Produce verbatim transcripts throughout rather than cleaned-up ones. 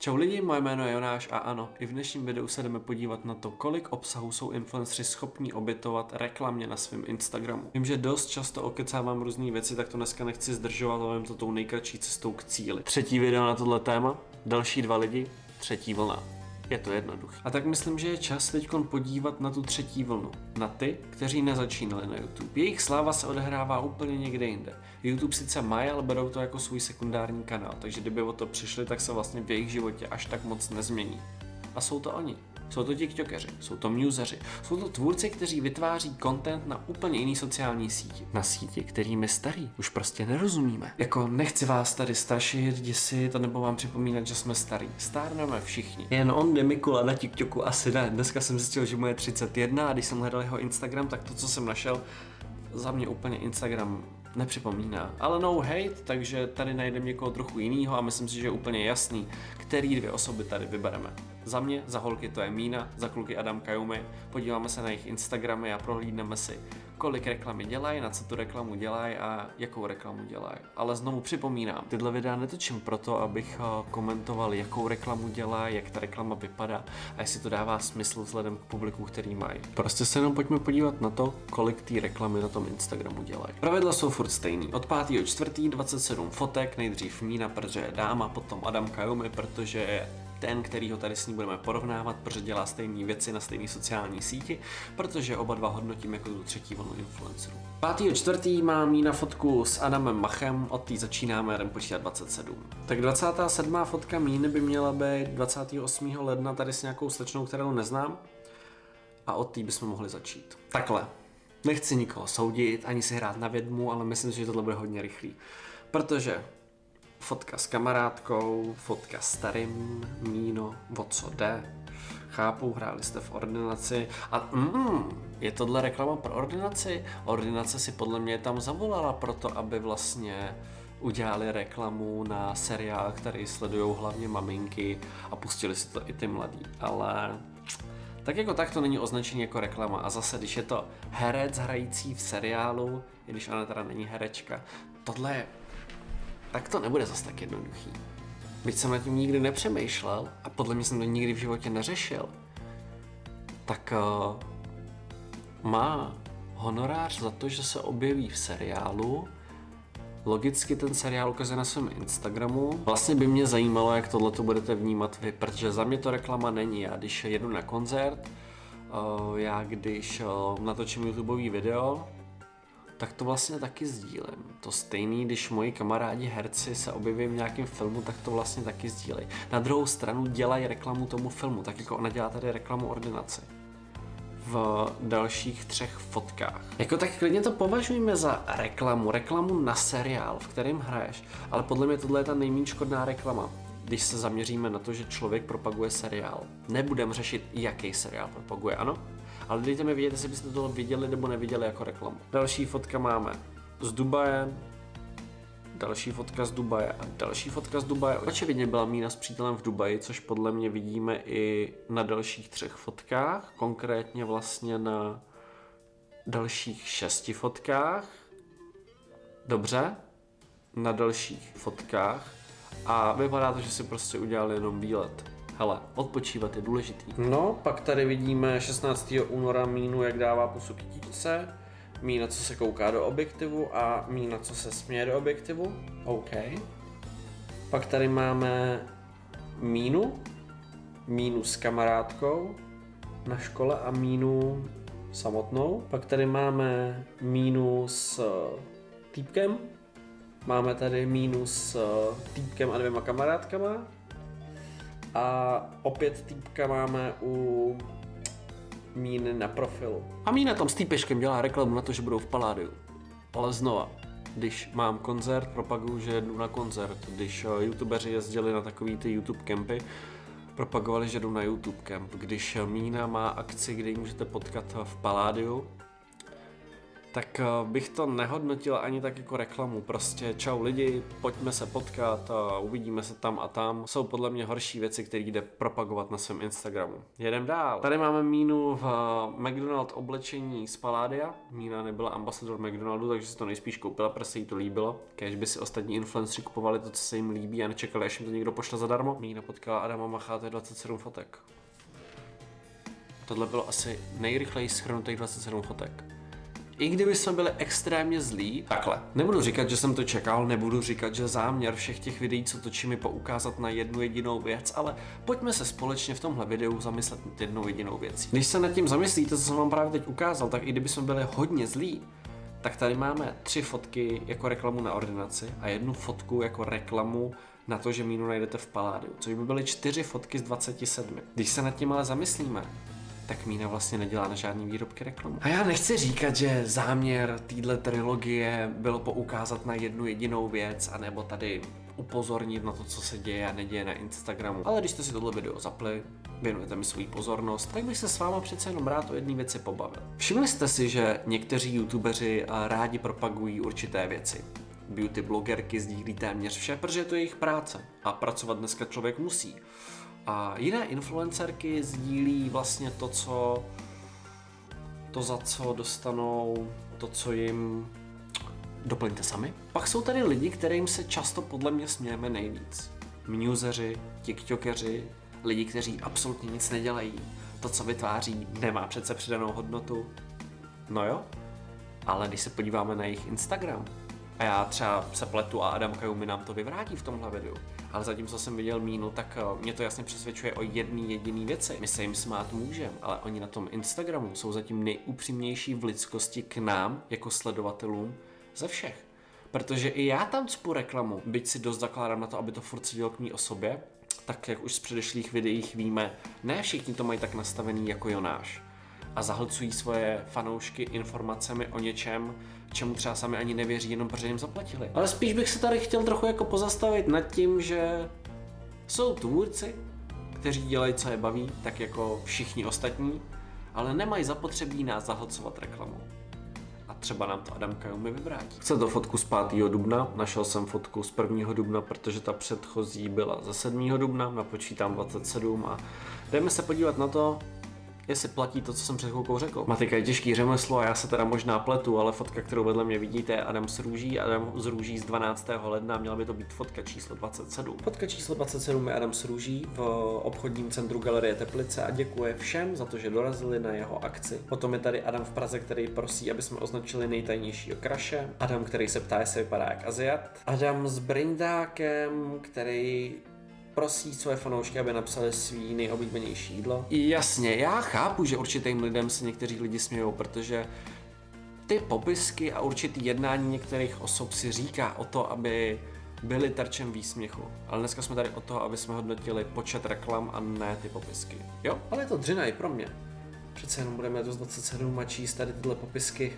Čau lidi, moje jméno je Jonáš a ano, i v dnešním videu se jdeme podívat na to, kolik obsahu jsou influenceri schopní obětovat reklamě na svém Instagramu. Vím, že dost často okecávám různé věci, tak to dneska nechci zdržovat, ale vím to tou nejkratší cestou k cíli. Třetí video na tohle téma, další dva lidi, třetí vlna. Je to jednoduché. A tak myslím, že je čas teďkon podívat na tu třetí vlnu. Na ty, kteří nezačínali na YouTube. Jejich sláva se odehrává úplně někde jinde. YouTube sice mají, ale berou to jako svůj sekundární kanál, takže kdyby o to přišli, tak se vlastně v jejich životě až tak moc nezmění. A jsou to oni. Jsou to tiktokeři, jsou to museři, jsou to tvůrci, kteří vytváří content na úplně jiný sociální síti. Na síti, kterými starý už prostě nerozumíme. Jako nechci vás tady strašit, děsit, nebo vám připomínat, že jsme starý. Stárneme všichni. Jen on Demikula na TikToku asi ne. Dneska jsem zjistil, že mu je třicet jedna a když jsem hledal jeho Instagram, tak to, co jsem našel, za mě úplně Instagram nepřipomíná. Ale no hate, takže tady najdeme někoho trochu jinýho a myslím si, že je úplně jasný, který dvě osoby tady vybereme. Za mě, za holky to je Mína, za kluky Adam Kajumi. Podíváme se na jejich Instagramy a prohlídneme si, kolik reklamy dělají, na co tu reklamu dělají a jakou reklamu dělají. Ale znovu připomínám, tyhle videa netočím proto, abych komentoval, jakou reklamu dělají, jak ta reklama vypadá a jestli to dává smysl vzhledem k publiku, který mají. Prostě se jenom pojďme podívat na to, kolik té reklamy na tom Instagramu dělají. Pravidla jsou furt stejný. Od pátého čtvrtého dvacet sedm fotek, nejdřív Mína, protože je dáma, potom Adam Kajumi, protože je ten, který ho tady s ní budeme porovnávat, protože dělá stejné věci na stejné sociální síti, protože oba dva hodnotím jako tu třetí vlnu influencerů. pátého čtvrtého má Mína fotku s Adamem Machem, od té začínáme, jdem počítat dvacet sedm. Tak dvacátá sedmá fotka Míny by měla být dvacátého osmého ledna tady s nějakou slečnou, kterou neznám, a od té bychom mohli začít. Takhle. Nechci nikoho soudit, ani si hrát na vědmu, ale myslím si, že tohle bude hodně rychlý. Protože fotka s kamarádkou, fotka s starým, Míno, o co jde, chápu, hráli jste v ordinaci a mm, je tohle reklama pro ordinaci? Ordinace si podle mě tam zavolala proto, aby vlastně udělali reklamu na seriál, který sledují hlavně maminky a pustili si to i ty mladí, ale tak jako tak to není označení jako reklama a zase, když je to herec hrající v seriálu, i když ona teda není herečka, tohle je, tak to nebude zas tak jednoduchý. Byť jsem nad tím nikdy nepřemýšlel a podle mě jsem to nikdy v životě neřešil, tak uh, má honorář za to, že se objeví v seriálu. Logicky ten seriál ukazuje na svém Instagramu. Vlastně by mě zajímalo, jak tohle to budete vnímat vy, protože za mě to reklama není. Já když jedu na koncert, uh, já když uh, natočím YouTubeový video, tak to vlastně taky sdílím. To stejný, když moji kamarádi herci se objeví v nějakém filmu, tak to vlastně taky sdílej. Na druhou stranu dělají reklamu tomu filmu, tak jako ona dělá tady reklamu ordinaci. V dalších třech fotkách. Jako tak klidně to považujeme za reklamu, reklamu na seriál, v kterém hraješ, ale podle mě tohle je ta nejméně škodná reklama, když se zaměříme na to, že člověk propaguje seriál. Nebudeme řešit, jaký seriál propaguje, ano? Ale dejte mi vědět, jestli byste to viděli nebo neviděli jako reklamu. Další fotka máme z Dubaje, další fotka z Dubaje a další fotka z Dubaje. Očividně byla Mína s přítelem v Dubaji, což podle mě vidíme i na dalších třech fotkách, konkrétně vlastně na dalších šesti fotkách. Dobře, na dalších fotkách a vypadá to, že si prostě udělali jenom výlet. Hele, odpočívat je důležitý. No, pak tady vidíme šestnáctého února Mínu, jak dává pusu kytičce, Mína, co se kouká do objektivu a Mína, co se směje do objektivu. OK. Pak tady máme Mínu, Mínu s kamarádkou na škole a Mínu samotnou. Pak tady máme Mínu s týpkem. Máme tady Mínu s týpkem a dvěma kamarádkama. A opět týpka máme u Míny na profilu. A Mína tam s týpečkem dělá reklamu na to, že budou v Paládiu. Ale znova, když mám koncert, propaguju, že jdu na koncert. Když youtubeři jezdili na takový ty YouTube campy, propagovali, že jdu na YouTube camp. Když Mína má akci, kde ji můžete potkat v Paládiu, tak bych to nehodnotil ani tak jako reklamu. Prostě čau lidi, pojďme se potkat a uvidíme se tam a tam. Jsou podle mě horší věci, které jde propagovat na svém Instagramu. Jedem dál. Tady máme Mínu v McDonald oblečení z Palladia. Mína nebyla ambasador McDonaldu, takže si to nejspíš koupila, protože se jí to líbilo. Kéž by si ostatní influenceri kupovali to, co se jim líbí a nečekali, až jim to někdo pošle zadarmo. Mína potkala Adama Macha, to je dvacet sedm fotek. Tohle bylo asi nejrychleji shrnutých dvacet sedm fotek. I kdyby jsme byli extrémně zlí, takhle. Nebudu říkat, že jsem to čekal, nebudu říkat, že záměr všech těch videí, co točím, je poukázat na jednu jedinou věc, ale pojďme se společně v tomhle videu zamyslet nad jednou jedinou věcí. Když se nad tím zamyslíte, co jsem vám právě teď ukázal, tak i kdyby jsme byli hodně zlí, tak tady máme tři fotky jako reklamu na ordinaci a jednu fotku jako reklamu na to, že Mínu najdete v Palladiu, což by byly čtyři fotky z dvaceti sedmi. Když se nad tím ale zamyslíme, tak Mína vlastně nedělá na žádný výrobky reklamu. A já nechci říkat, že záměr téhle trilogie bylo poukázat na jednu jedinou věc, anebo tady upozornit na to, co se děje a neděje na Instagramu. Ale když jste si tohle video zapli, věnujete mi svou pozornost, tak bych se s váma přece jenom rád o jedné věci pobavil. Všimli jste si, že někteří youtubeři rádi propagují určité věci. Beauty blogerky sdílí téměř vše, protože je to jejich práce. A pracovat dneska člověk musí. A jiné influencerky sdílí vlastně to, co to, za co dostanou, to, co jim doplňte sami. Pak jsou tady lidi, kterým se často podle mě smějeme nejvíc. Mňuzeři, tiktokeři, lidi, kteří absolutně nic nedělají. To, co vytváří, nemá přece přidanou hodnotu. No jo, ale když se podíváme na jejich Instagram, a já třeba se pletu a Adam Kajumi nám to vyvrátí v tomhle videu. Ale zatímco jsem viděl Mínu, tak mě to jasně přesvědčuje o jedné jediné věci. My se jim smát můžeme, ale oni na tom Instagramu jsou zatím nejupřímnější v lidskosti k nám, jako sledovatelům, ze všech. Protože i já tam cpu reklamu, byť si dost zakládám na to, aby to furt sedělo k mý osobě, tak jak už z předešlých videích víme, ne všichni to mají tak nastavený jako Jonáš. A zahlcují svoje fanoušky informacemi o něčem, čemu třeba sami ani nevěří, jenom protože jim zaplatili. Ale spíš bych se tady chtěl trochu jako pozastavit nad tím, že jsou tvůrci, kteří dělají, co je baví, tak jako všichni ostatní, ale nemají zapotřebí nás zahlcovat reklamou. A třeba nám to Adam Kajumi vyvrátí. Chce to fotku z pátého dubna, našel jsem fotku z prvního dubna, protože ta předchozí byla ze sedmého dubna, napočítám dvacet sedm a jdeme se podívat na to, jestli platí to, co jsem před chvilkou řekl. Matika je těžký řemeslo a já se teda možná pletu, ale fotka, kterou vedle mě vidíte, je Adam s růží. Adam z růží z dvanáctého ledna, měla by to být fotka číslo dvacet sedm. Fotka číslo dvacet sedm je Adam s růží v obchodním centru Galerie Teplice a děkuje všem za to, že dorazili na jeho akci. Potom je tady Adam v Praze, který prosí, aby jsme označili nejtajnějšího kraše. Adam, který se ptá, jestli vypadá jak Aziat. Adam s brindákem, který prosí své fanoušky, aby napsali svý nejoblíbenější jídlo. Jasně, já chápu, že určitým lidem se někteří lidi smějou, protože ty popisky a určitý jednání některých osob si říká o to, aby byli terčem výsměchu. Ale dneska jsme tady o to, aby jsme hodnotili počet reklam a ne ty popisky. Jo, ale je to dřina i pro mě. Přece jenom budeme do dvacet sedm a číst tady tyhle popisky.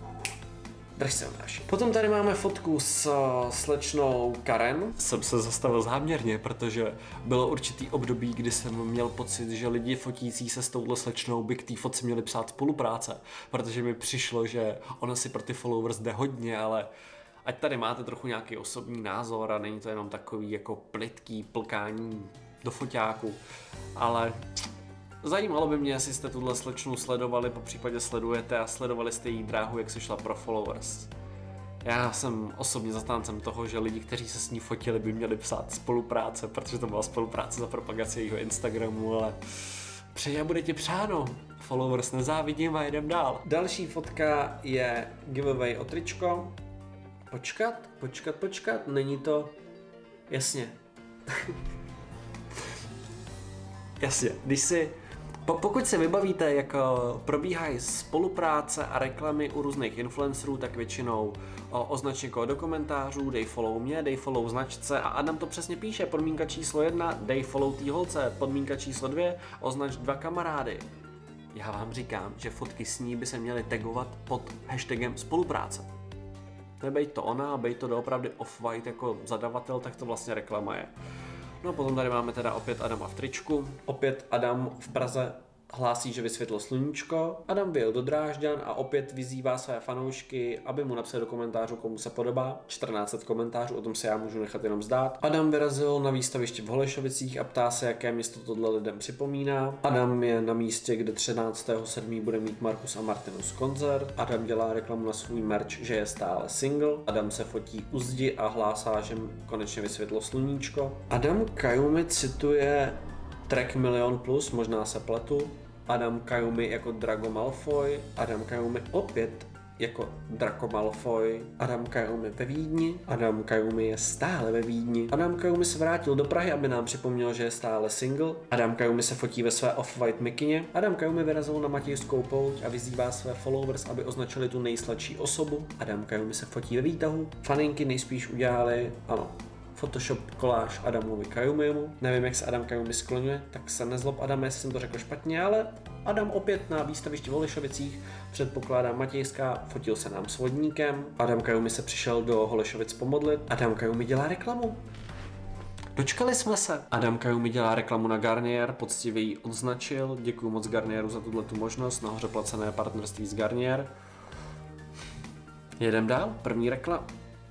Drž se, Jonáši. Potom tady máme fotku s slečnou Karen. Jsem se zastavil záměrně, protože bylo určitý období, kdy jsem měl pocit, že lidi fotící se s touhle slečnou by k té fotce měli psát spolupráce, protože mi přišlo, že ona si pro ty followers jde hodně, ale ať tady máte trochu nějaký osobní názor a není to jenom takový jako plytký plkání do foťáku, ale zajímalo by mě, jestli jste tuhle slečnu sledovali, po případě sledujete a sledovali jste jí dráhu, jak se šla pro followers. Já jsem osobně zastáncem toho, že lidi, kteří se s ní fotili, by měli psát spolupráce, protože to byla spolupráce za propagaci jejího Instagramu, ale přeji a bude ti přáno. Followers nezávidím a jdem dál. Další fotka je giveaway o tričko. Počkat, počkat, počkat, není to... Jasně. Jasně, když si... Po, pokud se vybavíte, jak probíhají spolupráce a reklamy u různých influencerů, tak většinou o, označ někoho do komentářů, dej follow mě, dej follow značce a Adam to přesně píše, podmínka číslo jedna, dej follow tý holce, podmínka číslo dvě, označ dva kamarády. Já vám říkám, že fotky s ní by se měly tagovat pod hashtagem spolupráce. Nebejt to ona, bejt to doopravdy off-white jako zadavatel, tak to vlastně reklama je. No a potom tady máme teda opět Adama v tričku, opět Adam v Praze hlásí, že vysvětlo sluníčko. Adam vyjel do Drážďan a opět vyzývá své fanoušky, aby mu napsali do komentářů, komu se podobá. čtrnáct set komentářů, o tom se já můžu nechat jenom zdát. Adam vyrazil na výstaviště v Holešovicích a ptá se, jaké město tohle lidem připomíná. Adam je na místě, kde třináctého sedmého bude mít Marcus a Martinus koncert. Adam dělá reklamu na svůj merch, že je stále single. Adam se fotí u zdi a hlásá, že mu konečně vysvětlo sluníčko. Adam Kajumi cituje track Milion plus, možná se pletu. Adam Kajumi jako Drago Malfoy, Adam Kajumi opět jako Draco Malfoy, Adam Kajumi ve Vídni, Adam Kajumi je stále ve Vídni, Adam Kajumi se vrátil do Prahy, aby nám připomněl, že je stále single, Adam Kajumi se fotí ve své off-white mikině, Adam Kajumi vyrazil na Matějskou pouť a vyzývá své followers, aby označili tu nejsladší osobu, Adam Kajumi se fotí ve výtahu, faninky nejspíš udělali, ano, Photoshop koláž Adamovi Kajumimu. Nevím, jak se Adam Kajumi skloňuje, tak se nezlob Adam, jestli jsem to řekl špatně, ale Adam opět na výstavišti v Holešovicích, předpokládám Matějská, fotil se nám s vodníkem. Adam Kajumi se přišel do Holešovic pomodlit. Adam Kajumi dělá reklamu. Dočkali jsme se. Adam Kajumi dělá reklamu na Garnier, poctivě ji odznačil. Děkuji moc Garnieru za tuto možnost, nahoře placené partnerství s Garnier. Jedem dál, první reklama.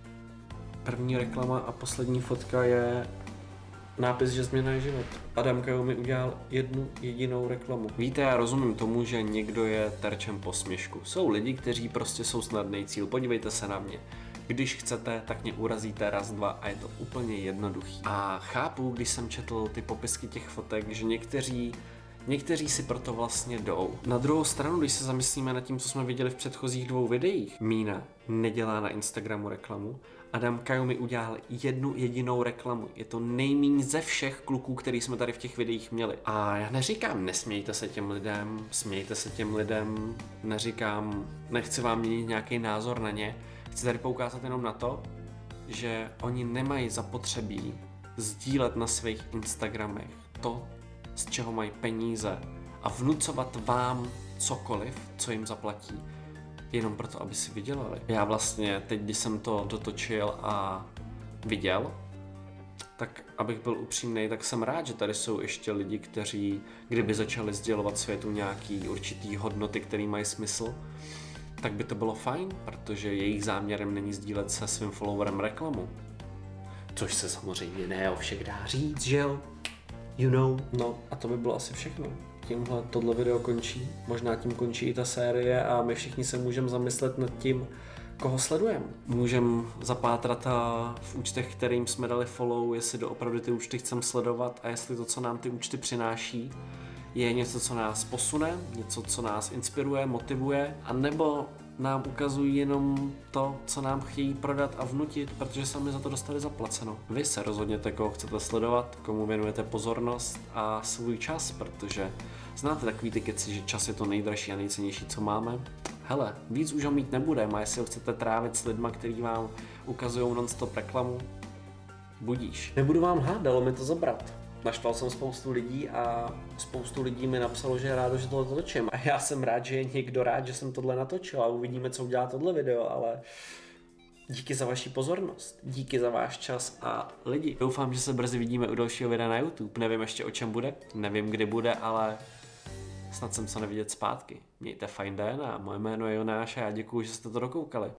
První reklama a poslední fotka je nápis, že změna je život. Adam Kajumi udělal jednu jedinou reklamu. Víte, já rozumím tomu, že někdo je terčem posměšku. Jsou lidi, kteří prostě jsou snadný cíl. Podívejte se na mě. Když chcete, tak mě urazíte raz, dva a je to úplně jednoduchý. A chápu, když jsem četl ty popisky těch fotek, že někteří Někteří si proto vlastně jdou. Na druhou stranu, když se zamyslíme nad tím, co jsme viděli v předchozích dvou videích, Mína nedělá na Instagramu reklamu, Adam Kajumi udělal jednu jedinou reklamu. Je to nejméně ze všech kluků, který jsme tady v těch videích měli. A já neříkám, nesmějte se těm lidem, smějte se těm lidem, neříkám, nechci vám měnit nějaký názor na ně. Chci tady poukázat jenom na to, že oni nemají zapotřebí sdílet na svých Instagramech to, z čeho mají peníze a vnucovat vám cokoliv, co jim zaplatí, jenom proto, aby si vydělali. Já vlastně teď, když jsem to dotočil a viděl, tak abych byl upřímnej, tak jsem rád, že tady jsou ještě lidi, kteří, kdyby začali sdělovat světu nějaký určitý hodnoty, které mají smysl, tak by to bylo fajn, protože jejich záměrem není sdílet se svým followerem reklamu. Což se samozřejmě ne o všech dá říct, že jo? You know. No a to by bylo asi všechno. Tímhle tohle video končí. Možná tím končí i ta série a my všichni se můžeme zamyslet nad tím, koho sledujeme. Můžeme zapátrat a v účtech, kterým jsme dali follow, jestli doopravdy ty účty chceme sledovat a jestli to, co nám ty účty přináší, je něco, co nás posune, něco, co nás inspiruje, motivuje, anebo nám ukazují jenom to, co nám chtějí prodat a vnutit, protože sami za to dostali zaplaceno. Vy se rozhodněte, koho chcete sledovat, komu věnujete pozornost a svůj čas, protože znáte takový ty keci, že čas je to nejdražší a nejcennější, co máme. Hele, víc už ho mít nebudeme a jestli ho chcete trávit s lidma, který vám ukazují non-stop reklamu, budíš. Nebudu vám hát, dalo mi to zabrat. Naštval jsem spoustu lidí a spoustu lidí mi napsalo, že je rádo, že tohle točím. A já jsem rád, že je někdo rád, že jsem tohle natočil a uvidíme, co udělá tohle video, ale díky za vaši pozornost, díky za váš čas a lidi. Doufám, že se brzy vidíme u dalšího videa na YouTube. Nevím ještě o čem bude, nevím kdy bude, ale snad jsem se nevidět zpátky. Mějte fajn den a moje jméno je Jonáš a já děkuju, že jste to dokoukali.